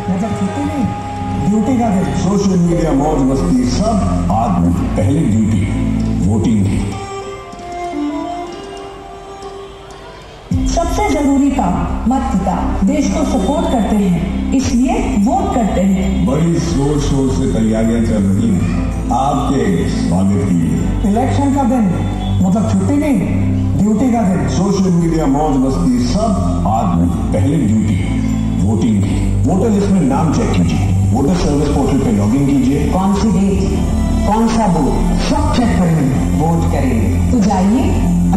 मतलब छुट्टी नहीं, ड्यूटी का दिन। सोशल मीडिया, मौज मस्ती सब आज नहीं, पहली ड्यूटी वोटिंग की। सबसे जरूरी काम मतदाता देश को सपोर्ट करते हैं, इसलिए वोट करते हैं। बड़ी जोर शोर से तैयारियां चल रही हैं आपके स्वागत के लिए। इलेक्शन का दिन मतलब छुट्टी नहीं, ड्यूटी का दिन। सोशल मीडिया, मौज मस्ती सब आज नहीं, पहली ड्यूटी वोटिंग की। वोटर लिस्ट में नाम चेक कीजिए, वोटर सर्विस पोर्टल पे लॉगिन कीजिए। कौन सी डेट, कौन सा बूथ, सब चेक करेंगे, वोट करेंगे। तो जाइए